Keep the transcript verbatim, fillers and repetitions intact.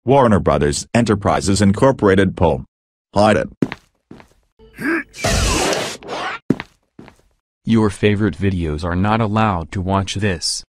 Warner Brothers Enterprises Incorporated P O E. Hide it. Your favorite videos are not allowed to watch this.